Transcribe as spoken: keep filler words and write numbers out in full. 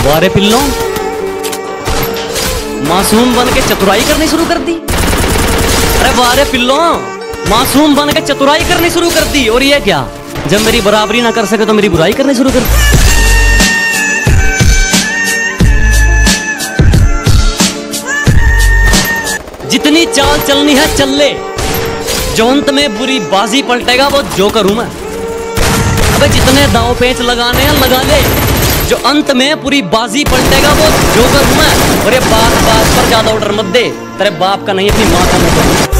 वारे पिल्लों, मासूम बन के चतुराई करनी शुरू कर दी। अरे वारे पिल्लों, मासूम बन के चतुराई करनी शुरू कर दी। और ये क्या, जब मेरी बराबरी ना कर सके तो मेरी बुराई करनी शुरू कर दी। जितनी चाल चलनी है चल ले, जो अंत में बुरी बाजी पलटेगा वो जोकर हूं मैं। अबे जितने दांव पेच लगाने हैं लगा ले, जो अंत में पूरी बाजी पलटेगा वो जोकर हूं मैं। और ये बात बात पर ज्यादा ऑर्डर मत दे, तेरे बाप का नहीं अपनी माँ का मैं।